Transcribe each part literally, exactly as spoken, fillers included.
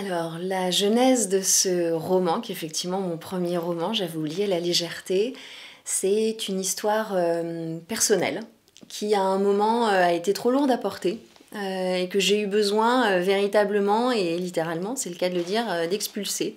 Alors, la genèse de ce roman, qui est effectivement mon premier roman, j'avais oublié La légèreté, c'est une histoire euh, personnelle qui à un moment euh, a été trop lourde à porter euh, et que j'ai eu besoin euh, véritablement et littéralement, c'est le cas de le dire, euh, d'expulser.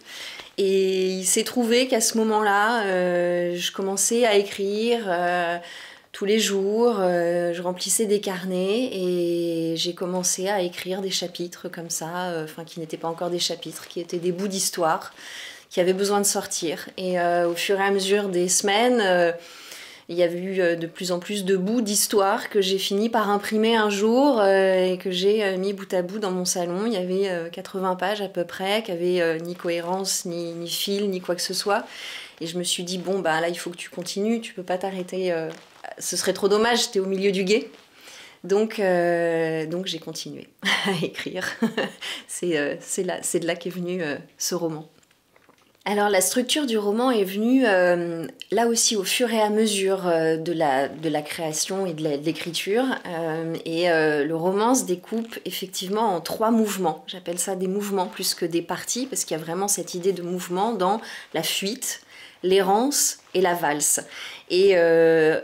Et il s'est trouvé qu'à ce moment-là, euh, je commençais à écrire euh, tous les jours, euh, je remplissais des carnets et j'ai commencé à écrire des chapitres comme ça, euh, enfin qui n'étaient pas encore des chapitres, qui étaient des bouts d'histoire, qui avaient besoin de sortir. Et euh, au fur et à mesure des semaines, euh, il y a eu euh, de plus en plus de bouts d'histoire que j'ai fini par imprimer un jour euh, et que j'ai euh, mis bout à bout dans mon salon. Il y avait euh, quatre-vingts pages à peu près, qui n'avaient euh, ni cohérence, ni, ni fil, ni quoi que ce soit. Et je me suis dit, bon, bah là, il faut que tu continues, tu peux pas t'arrêter. Euh, ce serait trop dommage, t'es au milieu du gué. Donc, euh, donc j'ai continué à écrire. c'est euh, c'est là, c'est de là qu'est venu euh, ce roman. Alors la structure du roman est venue euh, là aussi au fur et à mesure euh, de, la, de la création et de l'écriture. Euh, et euh, le roman se découpe effectivement en trois mouvements. J'appelle ça des mouvements plus que des parties parce qu'il y a vraiment cette idée de mouvement dans la fuite, l'errance et la valse. Et euh,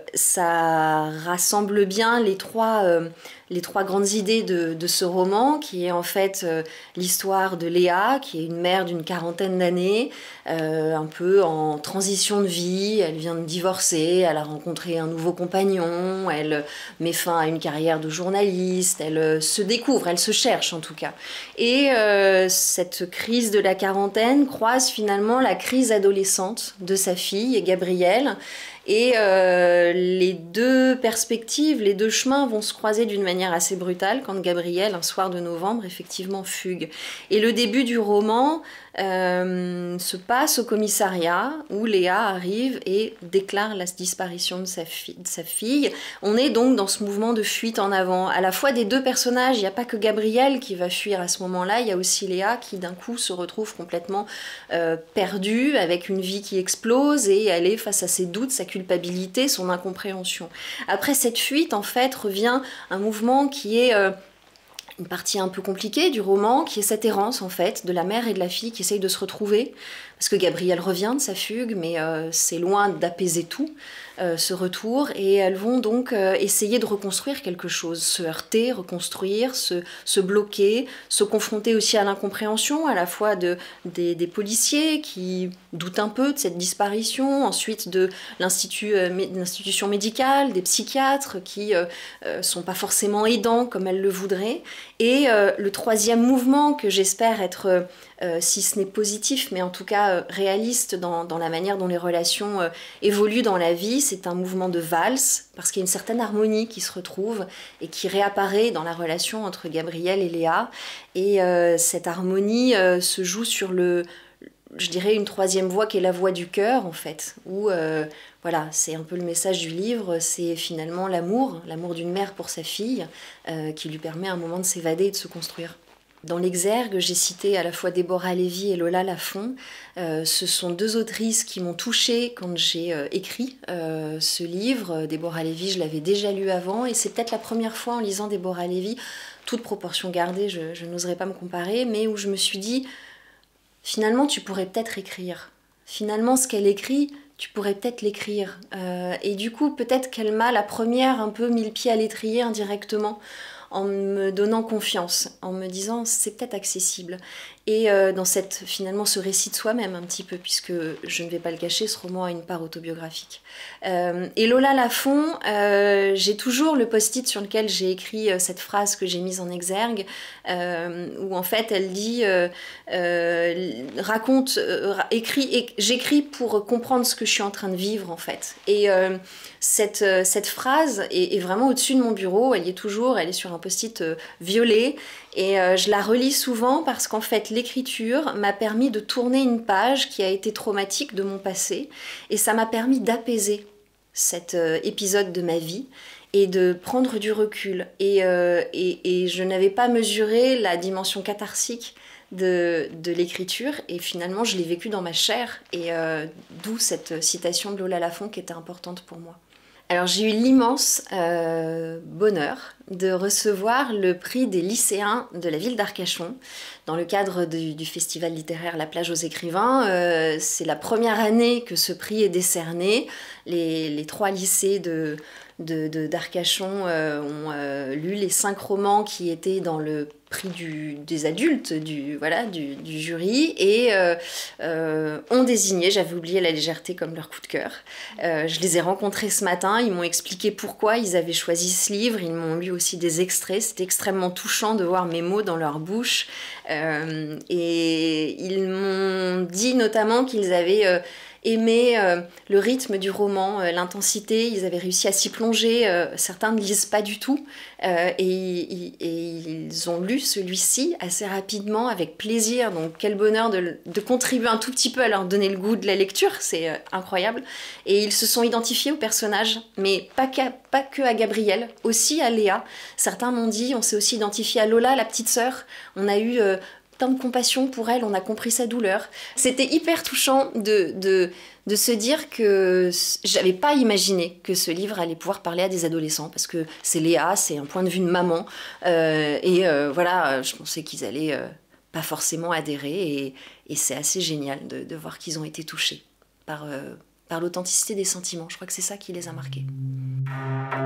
ça rassemble bien les trois, euh, les trois grandes idées de, de ce roman, qui est en fait euh, l'histoire de Léa, qui est une mère d'une quarantaine d'années, euh, un peu en transition de vie. Elle vient de divorcer, elle a rencontré un nouveau compagnon, elle met fin à une carrière de journaliste, elle se découvre, elle se cherche en tout cas. Et euh, cette crise de la quarantaine croise finalement la crise adolescente de sa fille, Gabrielle. Et euh, les deux perspectives, les deux chemins vont se croiser d'une manière assez brutale quand Gabrielle, un soir de novembre, effectivement fugue. Et le début du roman euh, se passe au commissariat où Léa arrive et déclare la disparition de sa, fi de sa fille. On est donc dans ce mouvement de fuite en avant, à la fois des deux personnages. Il n'y a pas que Gabrielle qui va fuir à ce moment-là, il y a aussi Léa qui d'un coup se retrouve complètement euh, perdue, avec une vie qui explose et elle est face à ses doutes, sa culpabilité, son incompréhension. Après cette fuite, en fait, revient un mouvement qui est euh, une partie un peu compliquée du roman, qui est cette errance, en fait, de la mère et de la fille qui essayent de se retrouver, parce que Gabrielle revient de sa fugue, mais euh, c'est loin d'apaiser tout, euh, ce retour, et elles vont donc euh, essayer de reconstruire quelque chose, se heurter, reconstruire, se, se bloquer, se confronter aussi à l'incompréhension, à la fois de, des, des policiers qui doutent un peu de cette disparition, ensuite de l'institut, euh, l'institution médicale, des psychiatres qui euh, euh, sont pas forcément aidants comme elles le voudraient, et euh, le troisième mouvement que j'espère être, euh, si ce n'est positif, mais en tout cas euh, réaliste dans, dans la manière dont les relations euh, évoluent dans la vie, c'est un mouvement de valse, parce qu'il y a une certaine harmonie qui se retrouve et qui réapparaît dans la relation entre Gabrielle et Léa. Et euh, cette harmonie euh, se joue sur le, je dirais, une troisième voie qui est la voie du cœur, en fait, où euh, voilà, c'est un peu le message du livre, c'est finalement l'amour, l'amour d'une mère pour sa fille, euh, qui lui permet à un moment de s'évader et de se construire. Dans l'exergue, j'ai cité à la fois Déborah Lévy et Lola Lafont. Euh, ce sont deux autrices qui m'ont touchée quand j'ai euh, écrit euh, ce livre. Déborah Lévy, je l'avais déjà lu avant, et c'est peut-être la première fois en lisant Déborah Lévy, toute proportion gardée, je, je n'oserais pas me comparer, mais où je me suis dit, finalement, tu pourrais peut-être écrire. Finalement, ce qu'elle écrit, tu pourrais peut-être l'écrire. Euh, et du coup, peut-être qu'elle m'a, la première, un peu mis le pied à l'étrier indirectement, en me donnant confiance, en me disant c'est peut-être accessible. Et euh, dans cette, finalement ce récit de soi-même un petit peu, puisque je ne vais pas le cacher, ce roman a une part autobiographique. Euh, et Lola Lafont, euh, j'ai toujours le post-it sur lequel j'ai écrit euh, cette phrase que j'ai mise en exergue, euh, où en fait elle dit euh, euh, raconte, euh, écrit, et j'écris pour comprendre ce que je suis en train de vivre en fait. Et euh, cette, cette phrase est, est vraiment au-dessus de mon bureau, elle y est toujours, elle est sur un post-it euh, violet, et euh, je la relis souvent parce qu'en fait l'écriture m'a permis de tourner une page qui a été traumatique de mon passé, et ça m'a permis d'apaiser cet euh, épisode de ma vie et de prendre du recul. Et, euh, et, et je n'avais pas mesuré la dimension catharsique de, de l'écriture, et finalement je l'ai vécu dans ma chair, et euh, d'où cette citation de Lola Lafont qui était importante pour moi. Alors j'ai eu l'immense euh, bonheur de recevoir le prix des lycéens de la ville d'Arcachon dans le cadre du, du festival littéraire La Plage aux écrivains. Euh, c'est la première année que ce prix est décerné. Les, les trois lycées de, de, de- d'Arcachon euh, ont euh, lu les cinq romans qui étaient dans le prix du, des adultes du, voilà, du, du jury et euh, euh, ont désigné, j'avais oublié La Légèreté comme leur coup de cœur. Euh, je les ai rencontrés ce matin, ils m'ont expliqué pourquoi ils avaient choisi ce livre, ils m'ont lu aussi des extraits, c'était extrêmement touchant de voir mes mots dans leur bouche. Euh, et ils m'ont dit notamment qu'ils avaient euh, aimé euh, le rythme du roman, euh, l'intensité, ils avaient réussi à s'y plonger, euh, certains ne lisent pas du tout, euh, et, et- et ils ont lu celui-ci assez rapidement, avec plaisir, donc quel bonheur de, de contribuer un tout petit peu à leur donner le goût de la lecture, c'est euh, incroyable. Et ils se sont identifiés aux personnages, mais pas, qu'à- pas que à Gabriel, aussi à Léa. Certains m'ont dit, on s'est aussi identifié à Lola, la petite sœur, on a eu euh, tant de compassion pour elle, on a compris sa douleur. C'était hyper touchant de, de, de se dire que j'avais pas imaginé que ce livre allait pouvoir parler à des adolescents, parce que c'est Léa, c'est un point de vue de maman, euh, et euh, voilà, je pensais qu'ils allaient euh, pas forcément adhérer, et, et c'est assez génial de, de voir qu'ils ont été touchés par, euh, par l'authenticité des sentiments. Je crois que c'est ça qui les a marqués.